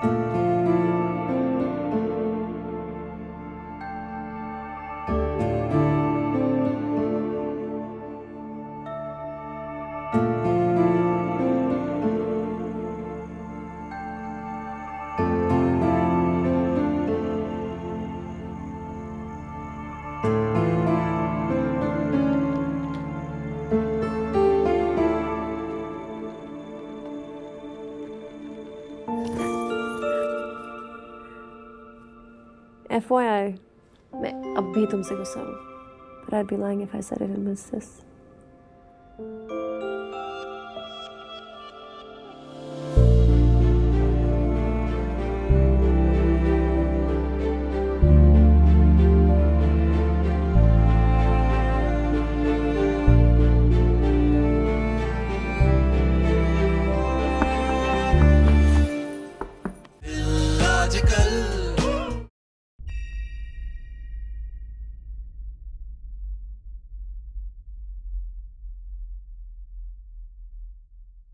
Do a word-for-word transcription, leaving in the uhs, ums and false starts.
F Y I, मैं अब भी तुमसे गुस्सा हूँ. But I'd be lying if I said I didn't miss this. Dillogical.